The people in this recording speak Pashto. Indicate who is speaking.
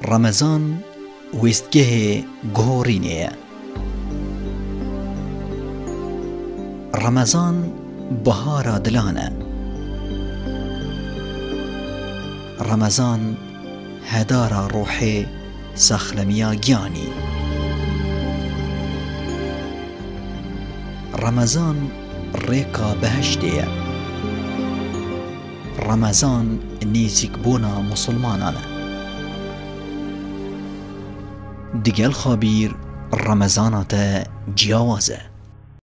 Speaker 1: رمضان ویستگه گهورینه. رمضان بهار دلانه. رمضان هدار روحي سخلميا جاني. رمضان ريكا بهشتية. رمضان نيزك بونا مسلمانانا. دقل خبير رمضانات جياوازه.